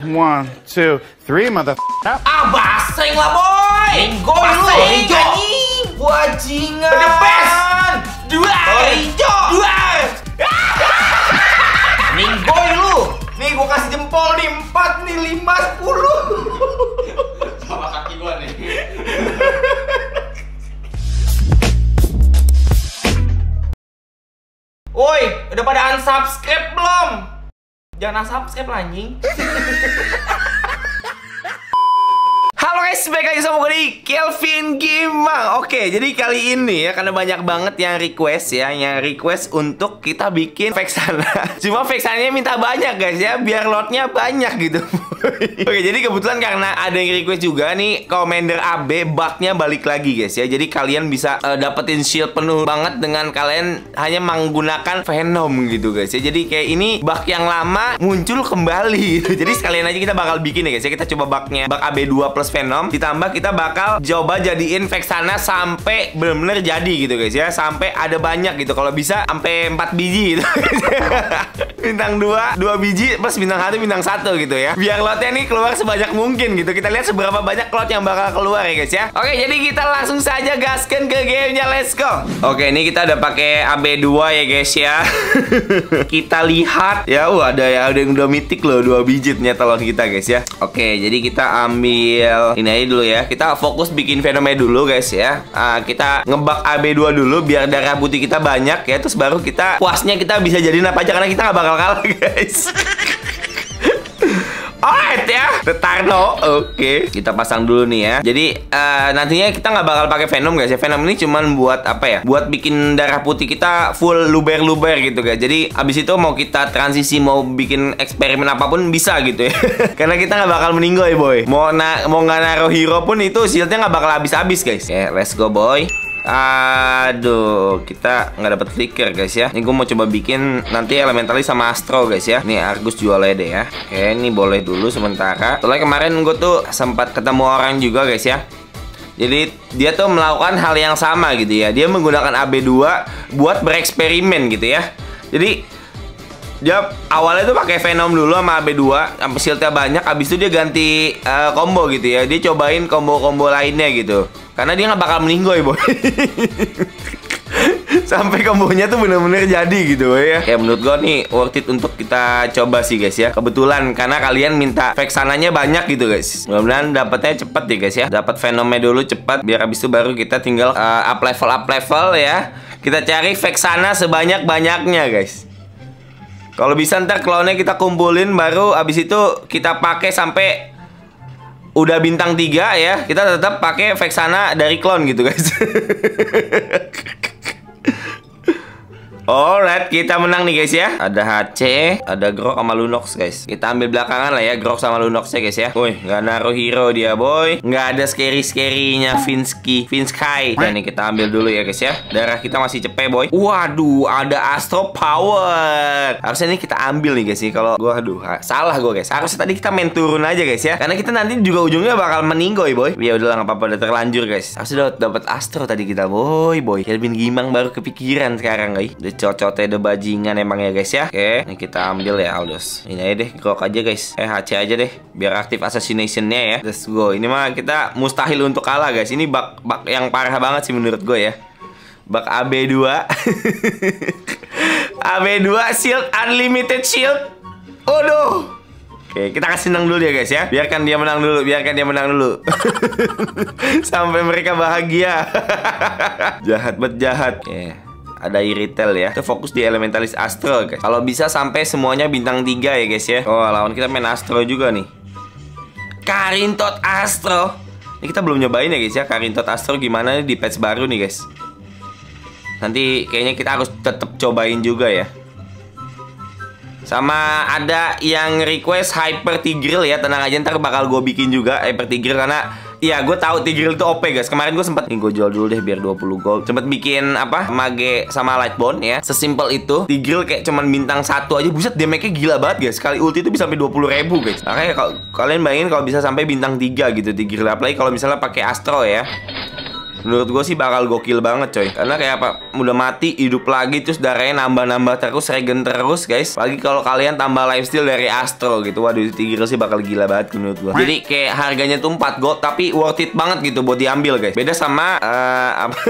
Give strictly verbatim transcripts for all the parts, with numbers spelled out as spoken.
One, two, three, mother. Ah, baseng lah, boy. Minggoy lu. Hijau. Wajingan. The best. Dua. Hijau. Dua. Minggoy lu. Nih, gua kasih jempol nih. Empat nih, lima, sepuluh. Sama kaki gua nih. Woi, udah pada unsubscribe belum? Jangan unsubscribe lah, anjing. Halo guys, balik lagi sama gue di Kelvin Gimang. Oke, jadi kali ini ya, karena banyak banget yang request ya, yang request untuk kita bikin Vexana. Cuma Vexananya minta banyak guys ya, biar lotnya banyak gitu. Oke, jadi kebetulan karena ada yang request juga nih, Commander A B bugnya balik lagi guys ya. Jadi kalian bisa uh, dapetin shield penuh banget dengan kalian hanya menggunakan Venom gitu guys ya. Jadi kayak ini bug yang lama muncul kembali gitu. Jadi sekalian aja kita bakal bikin ya guys ya. Kita coba bugnya, bug A B dua plus Venom, ditambah kita bakal coba jadiin Vexana sampai bener-bener jadi gitu guys ya, sampai ada banyak gitu, kalau bisa sampai empat biji gitu. Bintang dua, dua biji plus bintang satu, bintang satu gitu ya, biar lotnya nih keluar sebanyak mungkin gitu. Kita lihat seberapa banyak lot yang bakal keluar ya guys ya. Oke, jadi kita langsung saja gaskan ke gamenya, let's go. Oke, ini kita udah pakai A B dua ya guys ya. Kita lihat ya, wah ada ya, ada yang udah mitik loh, dua biji ternyata lot kita guys ya. Oke, jadi kita ambil ini aja dulu ya. Kita fokus bikin Venomnya dulu guys ya. uh, Kita ngebak A B dua dulu biar darah putih kita banyak ya. Terus baru kita puasnya kita bisa jadiin apa aja, karena kita nggak bakal kalah guys. Alright ya, Tetarno. Oke, okay. Kita pasang dulu nih ya. Jadi uh, nantinya kita nggak bakal pakai Venom guys ya. Venom ini cuman buat apa ya? Buat bikin darah putih kita full luber-luber gitu guys. Jadi abis itu mau kita transisi, mau bikin eksperimen apapun bisa gitu ya. Karena kita nggak bakal meninggoy boy. Mau na mau nggak naruh hero pun itu shieldnya nggak bakal habis-habis guys. Oke, okay, let's go boy. Aduh, kita nggak dapet flicker guys ya. Ini gue mau coba bikin nanti Elementalis sama Astro guys ya. Nih Argus jualnya deh ya. Oke, ini boleh dulu sementara. Soalnya kemarin gue tuh sempat ketemu orang juga guys ya. Jadi dia tuh melakukan hal yang sama gitu ya. Dia menggunakan A B dua buat bereksperimen gitu ya. Jadi dia awalnya tuh pakai Venom dulu sama A B dua sampai shieldnya banyak. Abis itu dia ganti uh, combo gitu ya. Dia cobain combo-combo lainnya gitu. Karena dia nggak bakal meninggoy boy. Sampai kombonya tuh bener-bener jadi gitu ya. Kayak menurut gue nih worth it untuk kita coba sih guys ya. Kebetulan karena kalian minta Vexananya banyak gitu guys. Mudah-mudahan dapetnya cepet ya guys ya. Dapat Venomnya dulu cepet, biar abis itu baru kita tinggal uh, up level up level ya. Kita cari Vexana sebanyak-banyaknya guys. Kalau bisa ntar clone-nya kita kumpulin, baru abis itu kita pakai sampai udah bintang tiga ya. Kita tetap pakai Vexana dari clone gitu guys. Alright, kita menang nih guys ya. Ada H C, ada Grok sama Lunox guys. Kita ambil belakangan lah ya, Grok sama Lunox ya guys ya. Woi, nggak naruh hero dia boy. Nggak ada scary-scary-nya Finsky, Finsky. Dan nih kita ambil dulu ya guys ya. Darah kita masih cepet boy. Waduh, ada Astro Power. Harusnya ini kita ambil nih guys sih. Kalau gua aduh, salah gua guys. Harusnya tadi kita main turun aja guys ya. Karena kita nanti juga ujungnya bakal meninggoy boy. Ya udahlah, nggak apa-apa, udah terlanjur guys. Harusnya dapat Astro tadi kita boy boy. Kelvin Gimang baru kepikiran sekarang guys. Cocoknya ada bajingan emang ya guys ya. Oke, ini kita ambil ya Aldous. Ini aja deh, Grok aja guys. Eh, H C aja deh, biar aktif assassination-nya ya. Let's go. Ini mah kita mustahil untuk kalah guys. Ini bug, bug yang parah banget sih menurut gue ya. Bug A B dua. A B dua shield, unlimited shield. Aduh. Oke, kita kasih menang dulu ya guys ya. Biarkan dia menang dulu, biarkan dia menang dulu. Sampai mereka bahagia. Jahat bet jahat. Oke. Ada Iritel ya. Kita fokus di Elementalis Astro guys. Kalau bisa sampai semuanya bintang tiga ya guys ya. Oh, lawan kita main Astro juga nih. Karintot Astro. Ini kita belum nyobain ya guys ya. Karintot Astro gimana nih di patch baru nih guys. Nanti kayaknya kita harus tetap cobain juga ya. Sama ada yang request Hyper Tigreal ya. Tenang aja, ntar bakal gue bikin juga Hyper Tigreal. Karena iya, gue tahu Tigreal itu O P guys. Kemarin gue sempet, nih gue jual dulu deh biar dua puluh gold. Sempet bikin apa, Mage sama Lightbone ya. Sesimpel itu. Tigreal kayak cuman bintang satu aja, buset damage-nya gila banget guys. Sekali ulti itu bisa sampai dua puluh ribu guys. Makanya kalau kalian bayangin kalau bisa sampai bintang tiga gitu Tigreal. Apalagi kalau misalnya pakai Astro ya. Menurut gue sih bakal gokil banget coy. Karena kayak apa, udah mati hidup lagi terus darahnya nambah-nambah terus, regen terus guys. Lagi kalau kalian tambah lifesteal dari Astro gitu. Waduh, Tigreal sih bakal gila banget menurut gue. Jadi kayak harganya tuh empat gold tapi worth it banget gitu buat diambil guys. Beda sama uh, apa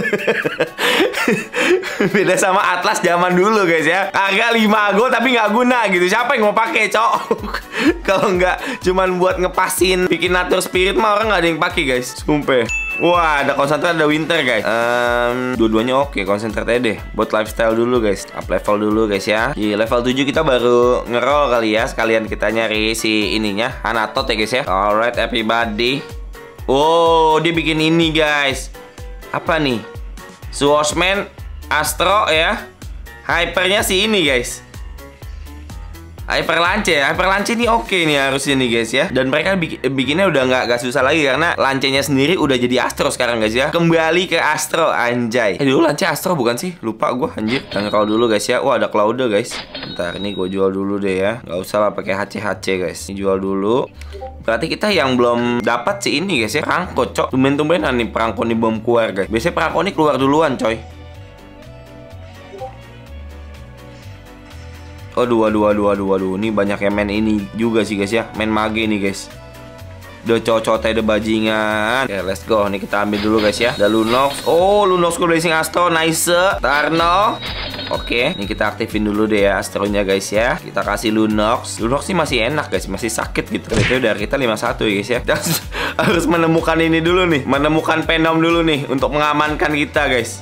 beda sama Atlas zaman dulu guys ya. Harga lima gold tapi nggak guna gitu. Siapa yang mau pakai cok? Kalau nggak cuman buat ngepasin bikin nature spirit mah orang nggak ada yang pakai guys. Sumpah. Wah, ada konsentrat, ada winter guys. um, Dua-duanya oke, konsentrat aja deh. Buat lifestyle dulu guys. Up level dulu guys ya. Di level tujuh kita baru ngerol kali ya. Sekalian kita nyari si ininya Hanatot ya guys ya. Alright everybody. Oh, dia bikin ini guys. Apa nih? Swordsman Astro ya. Hypernya si ini guys. Hyper Lance ya, Hyper Lance ini oke nih harusnya nih guys ya. Dan mereka bikin, bikinnya udah nggak nggak susah lagi karena lancenya sendiri udah jadi Astro sekarang guys ya. Kembali ke Astro anjay. Eh dulu lance Astro bukan sih? Lupa gue anjir. Dan kalau dulu guys ya, wah ada Clouda guys. Bentar ini gue jual dulu deh ya. Nggak usah lah pakai H C H C guys. Ini jual dulu. Berarti kita yang belum dapat sih ini guys ya. Perangko cok. Tumben-tumbenan nih perangko nih belum keluar guys. Biasanya perangko nih keluar duluan coy. Aduh, aduh, aduh, aduh, aduh. Ini banyak yang main ini juga sih guys ya. Main mage nih guys. Udah cocok ada bajingan. Oke, let's go. Nih kita ambil dulu guys ya. Ada Lunox. Oh, Lunox Blazing Astro. Nice. Tarno. Oke, ini kita aktifin dulu deh ya Astronya guys ya. Kita kasih Lunox. Lunox sih masih enak guys. Masih sakit gitu. Itu dari kita lima puluh satu ya guys ya. Harus menemukan ini dulu nih. Menemukan Venom dulu nih. Untuk mengamankan kita guys.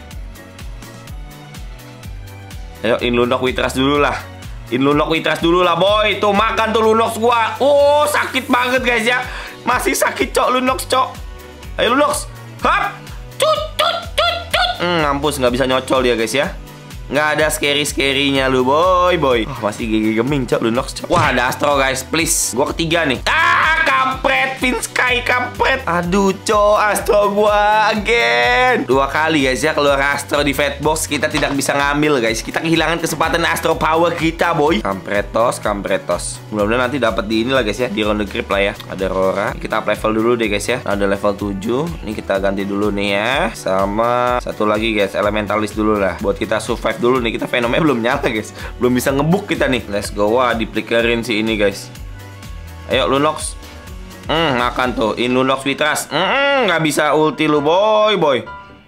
Ayo, in Lunox Witras dulu lah. In Lunox Witras dulu lah boy. Tuh makan tuh Lunox gua. Oh sakit banget guys ya. Masih sakit cok Lunox cok. Ayo Lunox. Hap. Cut cut cut cut. Hmm, ngampus nggak bisa nyocol dia guys ya. Nggak ada scary-scary-nya lu boy boy. Oh, masih gigi geming cok Lunox cok. Wah ada Astro guys please. Gua ketiga nih. Ah kampret Finsky kampret. Aduh cok Astro gua again. Dua kali guys ya keluar Astro di Fatbox. Kita tidak bisa ngambil guys. Kita kehilangan kesempatan Astro power kita boy. Kampretos kampretos. Mudah-mudahan nanti dapat di inilah guys ya. Di round the grip lah ya. Ada Rora. Kita up level dulu deh guys ya. Nah, ada level tujuh. Ini kita ganti dulu nih ya. Sama satu lagi guys. Elementalis dulu lah. Buat kita survive dulu nih. Kita Venomnya belum nyala guys. Belum bisa ngebuk kita nih. Let's go. Wah dipelikerin si ini guys. Ayo Lunox. Hmm, makan tuh. In Lunox Witras. Hmm, nggak bisa ulti lu boy boy.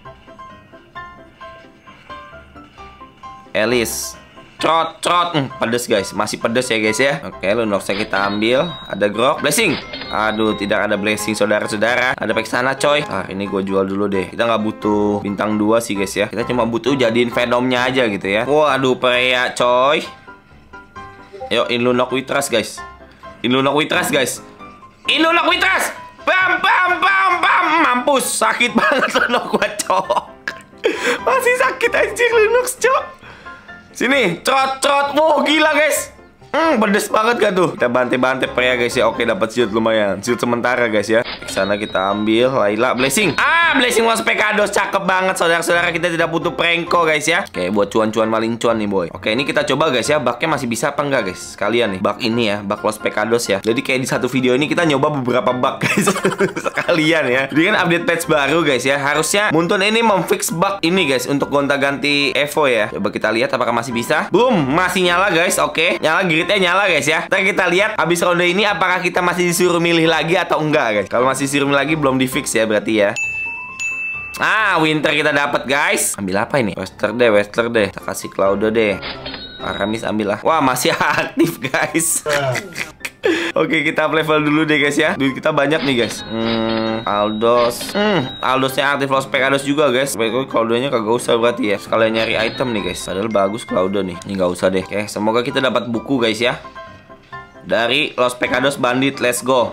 Elis. Trot trot. Hmm, pedes guys. Masih pedes ya guys ya. Oke, Lunoxnya kita ambil. Ada Grok. Blessing. Aduh, tidak ada blessing saudara-saudara. Ada Pexana coy. Ah, ini gue jual dulu deh. Kita nggak butuh bintang dua sih guys ya. Kita cuma butuh jadiin Venomnya aja gitu ya. Waduh, Freya coy. Ayo, in Lunox Witras guys. In Lunox Witras guys. In Lunox Witras. Bam bam bam bam. Mampus. Sakit banget Lunox gua cok. Masih sakit anjir Lunox cok. Sini, trot trot. Wow, gila guys. Hmm, pedes banget gak tuh? Kita bantai-bantai Freya guys ya. Oke, dapat shield lumayan. Shield sementara guys ya. Di sana kita ambil Layla Blessing. Ah, Blessing was Pekados. Cakep banget saudara-saudara. Kita tidak butuh Pranko guys ya. Oke, buat cuan-cuan maling cuan nih boy. Oke, ini kita coba guys ya. Bugnya masih bisa apa enggak guys? Sekalian nih. Bug ini ya. Bug Los Pekados ya. Jadi kayak di satu video ini kita nyoba beberapa bug guys. Sekalian ya. Jadi kan update patch baru guys ya. Harusnya Muntun ini memfix bug ini guys. Untuk gonta-ganti Evo ya. Coba kita lihat apakah masih bisa. Boom, masih nyala guys. Oke, nyala gridnya nyala guys ya. Ntar kita lihat abis ronde ini apakah kita masih disuruh milih lagi atau enggak guys. Kalau masih disuruh milih lagi belum di fix ya berarti ya. Ah, winter kita dapat guys. Ambil apa ini? Wester deh, Wester deh. Kita kasih Clouda deh. Aramis ambil lah. Wah, masih aktif guys. Oke, kita up level dulu deh guys ya. Duit kita banyak nih guys. Hmm, Aldos. Hmm, Aldosnya aktif Los Pekados juga guys. Baik, Claudanya kagak usah berarti ya. Sekalian nyari item nih guys. Padahal bagus Clouda nih. Ini nggak usah deh. Oke, semoga kita dapat buku guys ya. Dari Los Pekados Bandit. Let's go.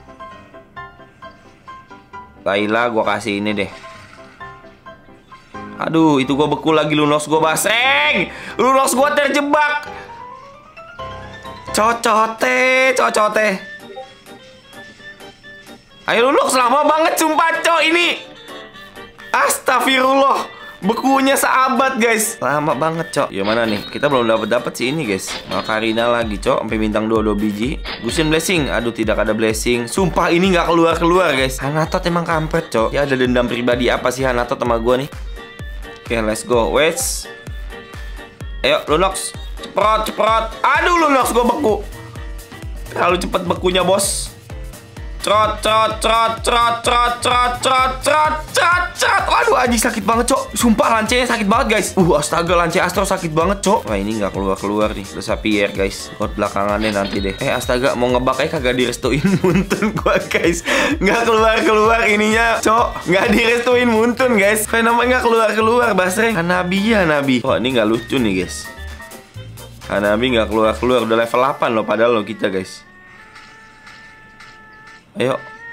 Layla gua kasih ini deh. Aduh, itu gua beku lagi. Lunox gua baseng. Lunox gua terjebak. Cocote, cocote. Ayo Lunox, lama banget sumpah cok ini. Astagfirullah. Bekunya seabad guys. Lama banget cok. Gimana nih? Kita belum dapat dapat sih ini guys. Mau Karina lagi cok. Sampai bintang dua dua biji. Gusion blessing. Aduh tidak ada blessing. Sumpah ini nggak keluar keluar guys. Hanatot emang kampret cok. Ya ada dendam pribadi apa sih Hanatot sama gue nih? Oke let's go. Wait. Ayo Lunox. Ceprot ceprot. Aduh Lunox gue beku. Terlalu cepet bekunya bos. Trot, trot, trot, trot, trot, trot, trot, trot, trot, trot. Waduh, anjing sakit banget, cok. Sumpah, lancenya sakit banget, guys. Uh, astaga, lance Astro sakit banget, cok. Wah, ini nggak keluar-keluar nih. Udah Sapier, guys. Buat belakangannya nanti deh. Eh, astaga, mau ngebak aja kagak direstuin Muntun gua, guys. Nggak keluar-keluar ininya, cok. Nggak direstuin Muntun, guys. Fenomena nggak keluar-keluar, Basre. Hanabi ya, Hanabi. Wah, ini nggak lucu nih, guys. Hanabi nggak keluar-keluar. Udah level delapan loh, padahal loh kita, guys. Ayo.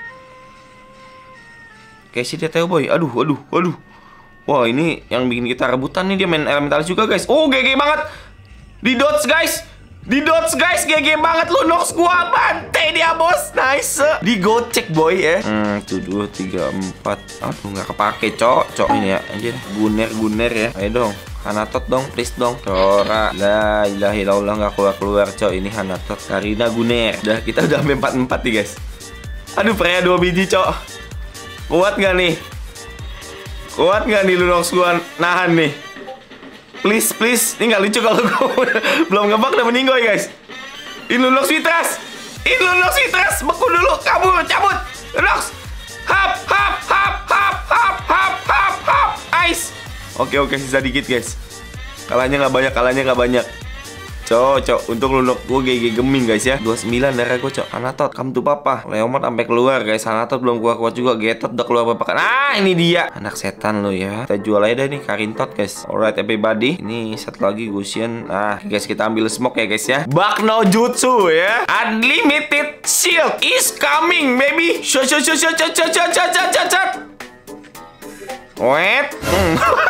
Kayak si Teteo boy. Aduh, aduh, aduh. Wah, ini yang bikin kita rebutan nih. Dia main elementalis juga, guys. Oh, G G banget. Di dodge, guys. Di dodge, guys. G G banget. Lunox gua bantai dia, bos. Nice. Digocek, boy, ya. Hmm, tuh, dua, tiga, empat. Aduh, nggak kepake, cok. Cok ini ya. Anjir. Guner-guner ya. Ayo dong. Hanatot dong, please dong. Cora. La ilaha illallah, nggak keluar-keluar, cok. Ini Hanatot. Karina Guner. Udah, kita udah sampai empat empat nih, guys. Aduh, Freya dua biji, cok. Kuat gak nih? Kuat gak nih Lunox gua nahan nih? Please, please. Ini gak lucu kalau gue belum ngebak udah meninggoy, guys. Ini Lunox Fitras. Ini Lunox Fitras. Beku dulu. Kabur, cabut. Lunox. Hap, hap, hap, hap, hap, hap, hap, hap. Ice. Oke, oke. Sisa dikit, guys. Kalahnya gak banyak, kalahnya gak banyak. Cok, cok, untuk Lunox gue G G geming guys ya. dua puluh sembilan darah gue, cok. Hanatot, come to papa. Leomord sampai keluar guys. Hanatot belum kuat-kuat juga. Getot udah keluar berapa kan. Ah, ini dia. Anak setan lo ya. Kita jual aja deh nih Karintot guys. Alright everybody. Ini satu lagi Gusion. Nah, guys kita ambil smoke ya guys ya. Bak no jutsu ya. Unlimited shield is coming baby. Shot shot shot shot shot shot shot shot shot shot shot. Wait. Hmm.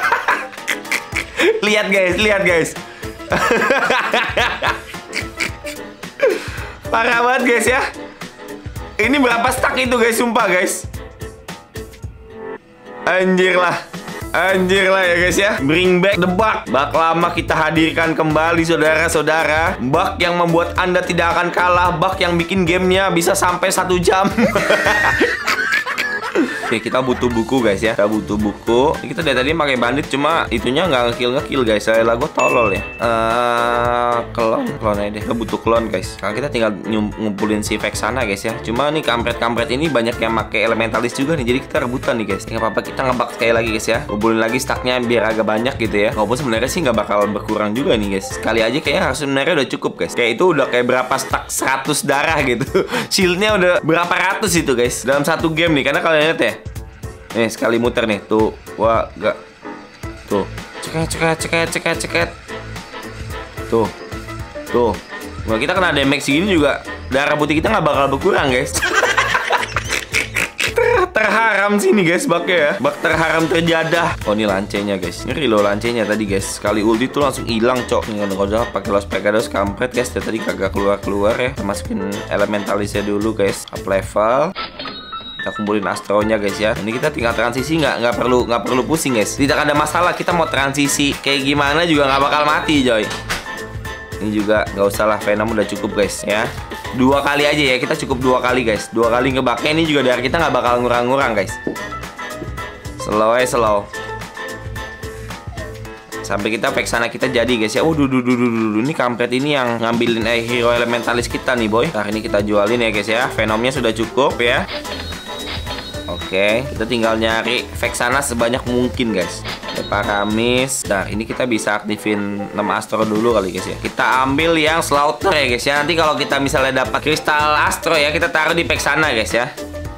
Lihat guys, lihat guys. Parah banget guys ya. Ini berapa stack itu guys, sumpah guys. Anjir lah. Anjir lah ya guys ya. Bring back the bug. Bug lama kita hadirkan kembali saudara-saudara. Bug yang membuat Anda tidak akan kalah. Bug yang bikin gamenya bisa sampai satu jam. Oke, kita butuh buku guys ya. Kita butuh buku. Kita dari tadi pakai bandit, cuma itunya nggak ngekill ngekill guys. Saya lagu tolol ya. Uh, klon, klon aja deh. Kita butuh klon guys. Sekarang kita tinggal ngumpulin si Vexana guys ya. Cuma nih kampret-kampret ini banyak yang pakai elementalis juga nih. Jadi kita rebutan nih guys. Nggak apa-apa, kita ngebak sekali lagi guys ya. Kumpulin lagi stacknya biar agak banyak gitu ya. Walaupun sebenarnya sih nggak bakal berkurang juga nih guys. Sekali aja kayaknya harus sebenarnya udah cukup guys. Kayak itu udah kayak berapa stack seratus darah gitu. Shieldnya udah berapa ratus itu guys dalam satu game nih. Karena kalian lihat ya. Nih sekali muter nih, tuh, wah, gak, tuh, ceket, ceket, ceket, ceket, ceket, tuh, tuh, wah kita kena damage segini juga, darah putih kita nggak bakal berkurang guys. Ter terharam sini guys, baknya ya, bak terharam terjadah. Oh ini lancenya guys, ngeri loh lancenya tadi guys, sekali ulti tuh langsung hilang cok. Nih kalau udah pakai Los Pegados kampret guys, dari tadi kagak keluar keluar ya. Kita masukin elementalisnya dulu guys, up level. Kita kumpulin astronya guys ya. Ini kita tinggal transisi, nggak nggak perlu nggak perlu pusing guys. Tidak ada masalah, kita mau transisi kayak gimana juga nggak bakal mati coy. Ini juga nggak usah lah, Venom udah cukup guys ya. Dua kali aja ya, kita cukup dua kali guys. Dua kali ngebaknya ini juga dari kita nggak bakal ngurang-ngurang guys. Slow aja slow. Sampai kita Vexana kita jadi guys ya. Oh duh duh duh duh duh. Ini kampret ini yang ngambilin eh, hero elementalis kita nih boy. Nah ini kita jualin ya guys ya. Venomnya sudah cukup ya. Oke, kita tinggal nyari Vexana sebanyak mungkin guys. Paramis. Nah, ini kita bisa aktifin enam Astro dulu kali guys ya. Kita ambil yang Slaughter ya guys ya. Nanti kalau kita misalnya dapat kristal Astro ya, kita taruh di Vexana guys ya.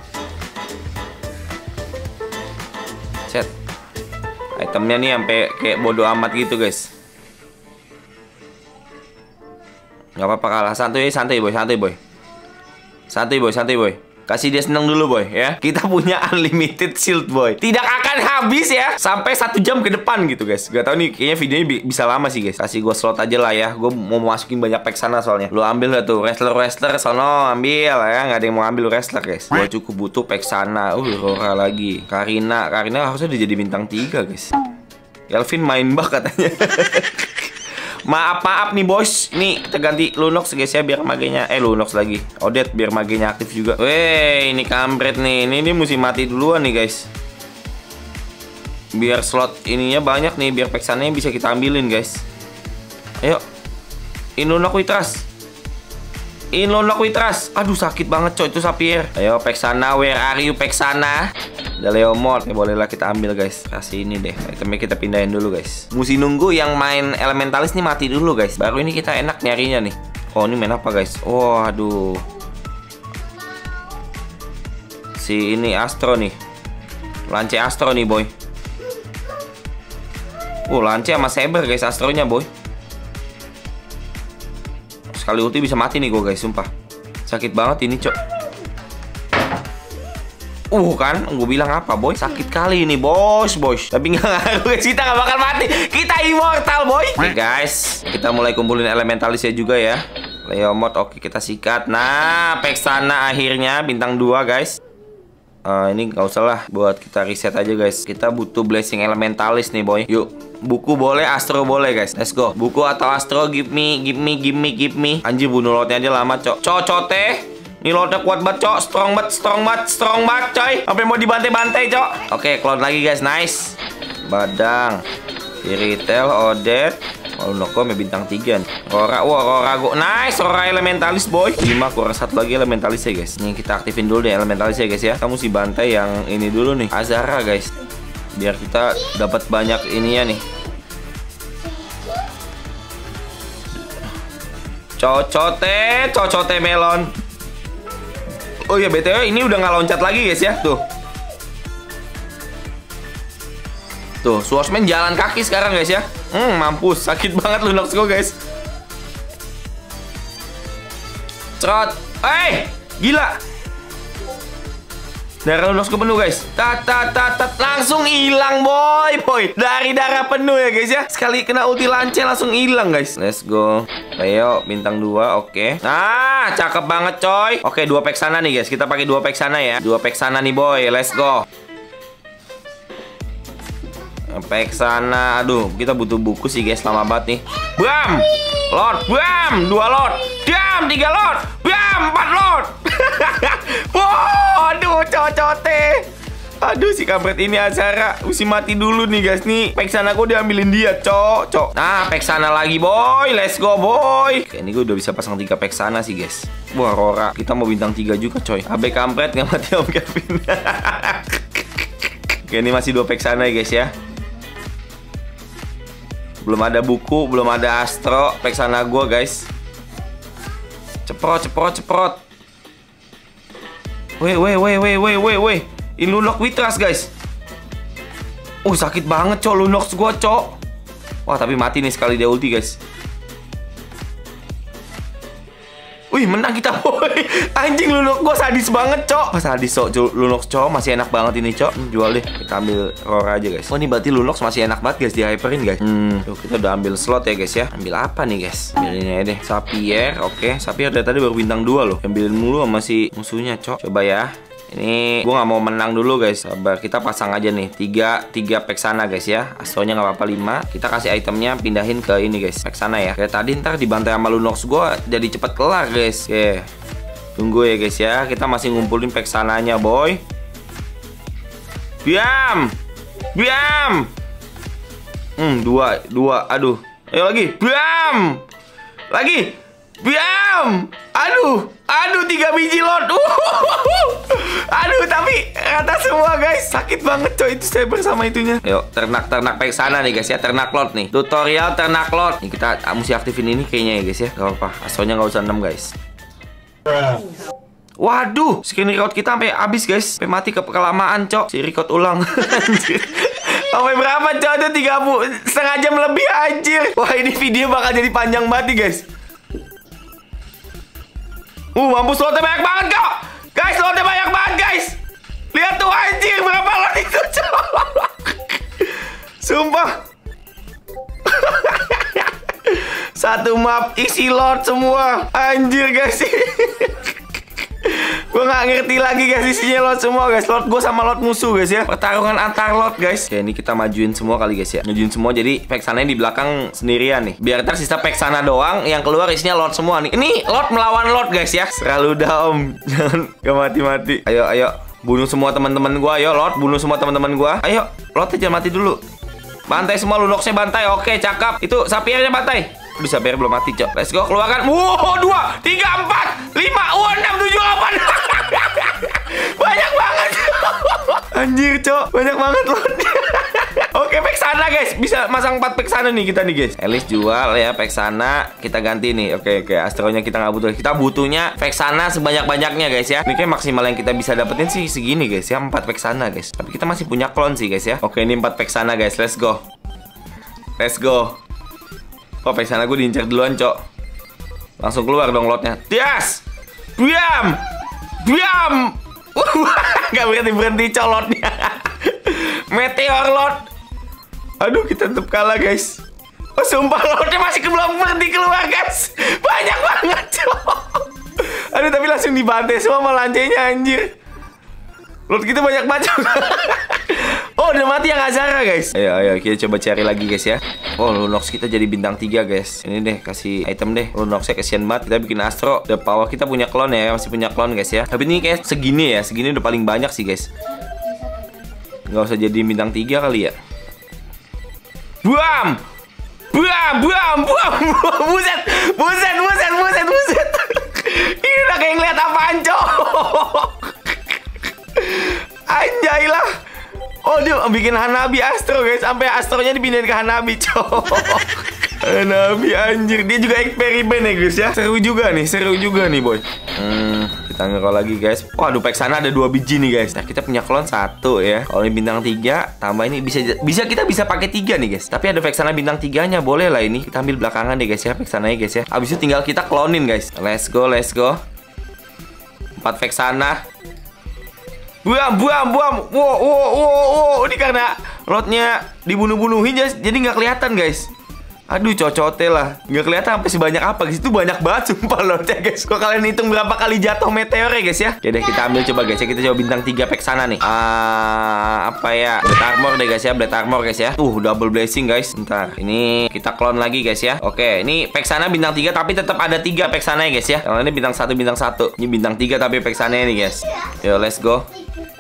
Set. Itemnya nih sampai kayak bodo amat gitu guys. Gak apa-apa kalah, santuy santuy boy, santuy boy. Santuy boy, santuy boy. Kasih dia seneng dulu boy ya. Kita punya unlimited shield boy. Tidak akan habis ya sampai satu jam ke depan gitu guys. Gak tau nih kayaknya videonya bi bisa lama sih guys. Kasih gue slot aja lah ya. Gue mau masukin banyak pack sana soalnya. Lo ambil gak tuh wrestler-wrestler sono ambil ya. Gak ada yang mau ambil wrestler guys. Gue cukup butuh pack sana. Uh Rora lagi. Karina. Karina harusnya udah jadi bintang tiga guys. Kelvin main bug katanya. Maaf maaf nih bos, ini kita ganti Lunox guys ya biar magenya eh Lunox lagi. Odette biar magenya aktif juga. Weh, ini kampret nih. Ini ini mesti mati duluan nih guys. Biar slot ininya banyak nih, biar peksananya bisa kita ambilin guys. Ayo. Inlunox Witras. Inlunox Witras. Aduh sakit banget coy itu Sapier. Ayo Peksana, where are you Peksana? Ada Leomord, ya bolehlah kita ambil guys. Kasih ini deh, itemnya kita pindahin dulu guys. Mesti nunggu yang main elementalis nih mati dulu guys. Baru ini kita enak nyarinya nih. Oh ini main apa guys? Oh aduh. Si ini Astro nih. Lance Astro nih boy. Oh Lance sama Saber guys Astronya boy. Sekali ulti bisa mati nih gue guys, sumpah. Sakit banget ini cok. Uh kan, gue bilang apa boy? Sakit kali ini bos, bos. Tapi nggak ngaruh guys, kita nggak bakal mati. Kita immortal boy. Oke guys, kita mulai kumpulin elementalisnya juga ya. Leomord, oke kita sikat. Nah, Peksana akhirnya bintang dua guys. Uh, ini nggak usah lah, buat kita reset aja guys. Kita butuh blessing elementalis nih boy. Yuk, buku boleh, Astro boleh guys. Let's go. Buku atau Astro, give me, give me, give me, give me. Anjir bunuh lotnya aja lama cok. Cocote. Ini lotnya kuat banget cok, strong banget, strong banget, strong banget coy. Sampai mau dibantai-bantai cok. Oke, cloud lagi guys, nice. Badang, Firitel, Odette. Oh, Noko bintang tiga nih. Rora, wah Rora go, nice, Rora elementalis boy. lima kurang satu lagi elementalis ya guys. Nih kita aktifin dulu deh elementalis ya guys ya. Kamu mesti bantai yang ini dulu nih, Azara guys. Biar kita dapat banyak ininya nih. Cocote, cocote melon. Oh ya B T W ini udah nggak loncat lagi guys ya. Tuh. Tuh, Swordsman jalan kaki sekarang guys ya. Hmm, mampus. Sakit banget Lunox gue guys. Cerot. Eh, gila. Darah Lunox gue penuh guys. Tat tat tat tat langsung hilang boy, boy. Dari darah penuh ya guys ya. Sekali kena ulti Lance langsung hilang guys. Let's go. Ayo bintang dua, oke. Okay. Nah, cakep banget coy. Oke, okay, dua Peksana nih guys. Kita pakai dua Peksana ya. Dua Peksana nih boy. Let's go. Peksana, aduh, kita butuh buku sih guys, lama banget nih. Bam, Lord, bam, dua Lord, bam, tiga Lord, bam, empat Lord. Wow, aduh, cocote. Aduh, si kampret ini Azara mesti mati dulu nih guys. Nih, Peksana gue diambilin dia, cok, cok. Nah, Peksana lagi boy, let's go boy. Oke, ini gue udah bisa pasang tiga Peksana sih guys. Wah, Rora, kita mau bintang tiga juga coy. A B kampret nggak mati Om Kevin. Oke, ini masih dua Peksana ya guys ya. Belum ada buku, belum ada Astro, Peksana gue guys. Ceprot, ceprot, ceprot. Weh, weh, weh, weh, weh, weh, weh. Ini Lunox Witras guys. Oh sakit banget cok Lunox gue cok. Wah tapi mati nih sekali dia ulti guys. Wih menang kita boy. Anjing Lunox gue sadis banget cok. Pas sadis cok Lunox cok. Masih enak banget ini cok. hmm, Jual deh. Kita ambil Rora aja guys. Oh ini berarti Lunox masih enak banget guys. Di hyperin guys. Hmm tuh kita udah ambil slot ya guys ya. Ambil apa nih guys? Ambil ini aja deh. Sapier. Oke Sapier dari tadi baru bintang dua loh. Ambilin mulu sama si musuhnya cok. Coba ya. Ini gue nggak mau menang dulu guys. Sabar, kita pasang aja nih tiga tiga Peksana guys ya. Astronya nggak apa-apa lima. Kita kasih itemnya pindahin ke ini guys, Peksana ya. Kayak tadi ntar dibantai sama Lunox gue jadi cepet kelar guys. Oke, tunggu ya guys ya. Kita masih ngumpulin Peksananya boy. Diam, diam. Hmm dua dua. Aduh, ayo lagi. Diam, lagi. Diam. Aduh, aduh tiga biji Lord. Aduh, tapi rata semua guys. Sakit banget coy itu Saber sama itunya. Yuk, ternak-ternak Peksana nih guys ya. Ternak Lord nih. Tutorial ternak Lord. Nih kita mesti aktifin ini kayaknya ya guys ya. Gak apa-apa. Astronya nggak usah enam guys. Waduh, screen record kita sampai habis guys. Sampai mati ke kelamaan cok. Si record ulang. Anjir. Sampai berapa cok? Itu tiga puluh setengah jam lebih anjir. Wah, ini video bakal jadi panjang banget nih guys. Uh, mampus slotnya banyak banget kok. Guys, slotnya banyak banget guys. Lihat tuh anjir berapa lot itu cok. Sumpah. Satu map isi lot semua. Anjir guys. Gue nggak ngerti lagi guys, isinya lot semua guys. Lot gue sama lot musuh guys ya. Pertarungan antar lot guys. Oke, ini kita majuin semua kali guys ya. Majuin semua, jadi Vexana di belakang sendirian nih. Biar ntar sisa Vexana doang, yang keluar isinya lot semua nih. Ini lot melawan lot guys ya. Selalu dah om. Jangan gak mati-mati. Ayo, ayo. Bunuh semua teman-teman gua. Ayo lot, bunuh semua teman-teman gua. Ayo, lot jangan mati dulu. Bantai semua, Lunoxnya bantai. Oke, cakep. Itu Sapiernya bantai. Udah, Sapier belum mati, cok. Let's go, keluarkan. Wow, dua, tiga, empat, lima, oh, enam, tujuh, delapan. Banyak banget. Anjir, cok. Banyak banget lotnya. Oke, Vexana guys. Bisa masang empat Vexana nih kita nih guys. Elis jual ya Vexana. Kita ganti nih. Oke, oke. Astronya kita nggak butuh. Kita butuhnya Vexana sebanyak-banyaknya guys ya. Ini kayak maksimal yang kita bisa dapetin sih segini guys ya. empat Vexana guys. Tapi kita masih punya klon sih guys ya. Oke, ini empat Vexana guys. Let's go. Let's go. Oh, Vexana gue diincar duluan, cok. Langsung keluar dong lotnya. Yes! Diam! Diam! Gak berhenti-berhenti, cok, lotnya. Meteor lot. Aduh, kita tetap kalah, guys. Oh, sumpah, lotnya masih belum berhenti keluar, guys. Banyak banget, cok. Aduh, tapi langsung dibantai semua sama lancenya, anjir. Lot kita banyak banget. Oh, udah mati yang Azara guys. Ayo, ayo kita coba cari lagi guys ya. Oh, Lunox kita jadi bintang tiga guys. Ini deh, kasih item deh. Lunoxnya kesian banget. Kita bikin Astro. The power kita punya klon ya. Masih punya klon guys ya. Tapi ini kayak segini ya. Segini udah paling banyak sih guys. Nggak usah jadi bintang tiga kali ya. Buam! Buam! Buam! Buam! Buset! Buset! Buset! Buset! Buset! Ini udah kayak ngeliat apaan, cok. Anjay lah. Oh, dia bikin Hanabi Astro guys. Sampai Astronya dipindahin ke Hanabi, cok. Hanabi anjir. Dia juga eksperimen ya guys ya. Seru juga nih. Seru juga nih boy. Hmm, kita ngerol lagi guys. Waduh, Vexana ada dua biji nih guys. Nah, kita punya klon satu ya. Kalau ini bintang tiga, tambah ini bisa bisa kita bisa pakai tiga nih guys. Tapi ada Vexana bintang tiganya, boleh lah ini. Kita ambil belakangan deh guys ya, Vexana guys ya. Abis itu tinggal kita klonin guys. Let's go, let's go. Empat Vexana. Buam, buam, buam. Wow, wow, wow, wow. Ini karena lotnya dibunuh-bunuhin jadi nggak kelihatan guys. Aduh, cocote lah. Nggak kelihatan sampai sebanyak apa guys. Itu banyak banget sumpah lotnya guys. Kok kalian hitung berapa kali jatuh meteor ya guys ya. Oke deh, kita ambil coba guys ya. Kita coba bintang tiga Vexana nih. Ah, apa ya? Blade armor deh guys ya. Blade armor guys ya. Uh, double blessing guys. Ntar ini kita clone lagi guys ya. Oke, ini Vexana bintang tiga tapi tetap ada tiga Vexana ya guys ya. Yang ini bintang satu, bintang satu. Ini bintang tiga tapi Vexana ini guys. Yo, let's go.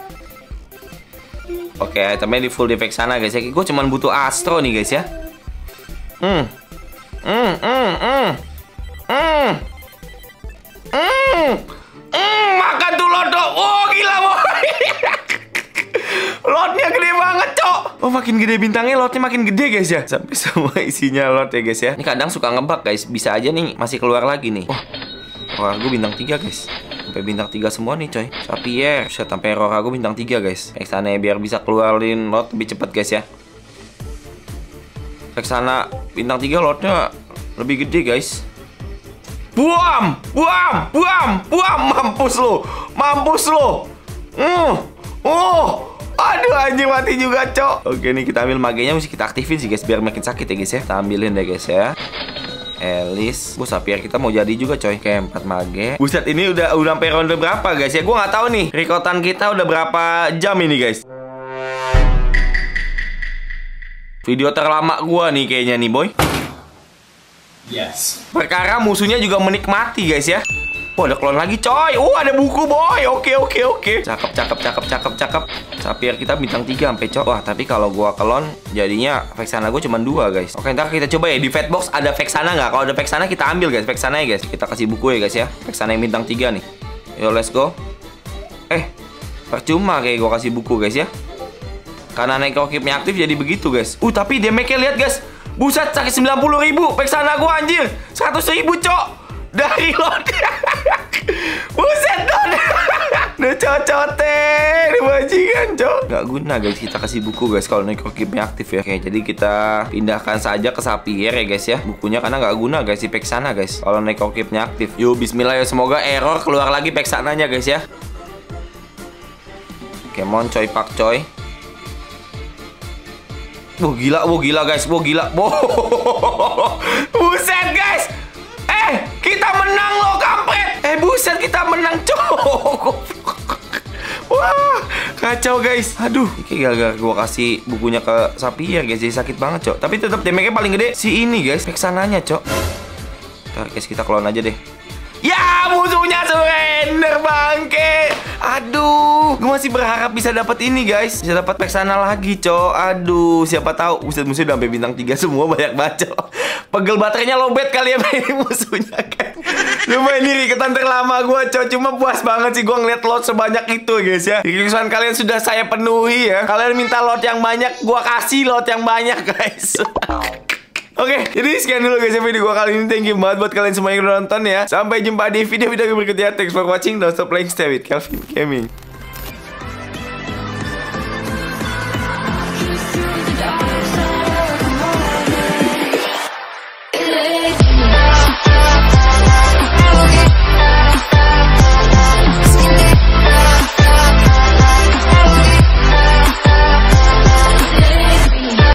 Oke, itemnya di full di Vexana guys ya. Gue cuman butuh Astro nih guys ya. Hmm. Hmm, hmm, hmm. Hmm. Hmm. Hmm, makan tuh lot. Oh, gila boy. Lotnya gede banget, cok. Oh, makin gede bintangnya, lotnya makin gede guys ya. Sampai semua isinya lot ya guys ya. Ini kadang suka ngebug guys. Bisa aja nih masih keluar lagi nih. Oh, wah, gue bintang tiga guys. Sampai bintang tiga semua nih coy. Sapier, bisa sampai error aku bintang tiga guys. Vexana biar bisa keluarin lot lebih cepat guys ya. Vexana bintang tiga lotnya lebih gede guys. Buam, buam, buam, buam. Mampus lo, mampus lo. Uh, oh, aduh anjing mati juga cok. Oke nih kita ambil magenya, mesti kita aktifin sih guys biar makin sakit ya guys ya. Kita ambilin deh guys ya. Elis, bu Sapier kita mau jadi juga coy. Kayak empat mage. Buset, ini udah udah sampai ronde berapa guys ya? Gue nggak tahu nih. Rekotan kita udah berapa jam ini guys? Video terlama gue nih kayaknya nih boy. Yes. Perkara musuhnya juga menikmati guys ya. Oh, ada klon lagi coy. Oh, ada buku boy. Oke, oke, oke. Cakep, cakep, cakep, cakep, cakep. Sapier kita bintang tiga sampai cok. Wah, tapi kalau gua klon jadinya Vexana gue cuma dua guys. Oke, ntar kita coba ya di Fatbox ada Vexana nggak? Kalau ada Vexana kita ambil guys. Vexana ya guys. Kita kasih buku ya guys ya. Vexana yang bintang tiga nih. Yo, let's go. Eh, percuma kayak gua kasih buku guys ya. Karena necrokipnya aktif jadi begitu guys. Uh, tapi damage-nya lihat guys. Buset, sakit sembilan puluh ribu. Vexana gua anjir. seratus ribu cok. Dari lot. Buset don. Udah cocote. Ini bajingan cok. Gak guna guys kita kasih buku guys kalau necrokipnya aktif ya. Oke, jadi kita pindahkan saja ke Sapier ya guys ya. Bukunya karena gak guna guys di Vexana guys kalau necrokipnya aktif. Yuk bismillah ya, semoga error keluar lagi Vexananya guys ya. Kemon coy pak coy. Wah gila, wah gila guys, wah gila. Buset guys. Eh, kita menang loh kampret. Eh, Eh buset, kita menang cok. Wah, kacau guys. Aduh, ini gara-gara gue kasih bukunya ke sapi ya guys, jadi sakit banget cok. Tapi tetap damage-nya paling gede si ini guys, peksananya cok. Ntar guys, kita clone aja deh. Ya, musuhnya surrender bangke. Aduh, gue masih berharap bisa dapat ini guys, bisa dapat peksana lagi cok. Aduh, siapa tahu. Buset, musuh udah sampai bintang tiga semua, banyak banget cok. Pegel baterainya lobet kali ya ini musuhnya kan. Lumayan ini riketan terlama gue cok. Cuma puas banget sih gue ngeliat lot sebanyak itu guys ya. Requestan kalian sudah saya penuhi ya. Kalian minta lot yang banyak, gue kasih lot yang banyak guys. Oke, okay, jadi sekian dulu guys video gue kali ini. Thank you banget buat kalian semua yang udah nonton ya. Sampai jumpa di video-video berikutnya. Thanks for watching. Don't stop playing. Stay with Kelvin Gaming.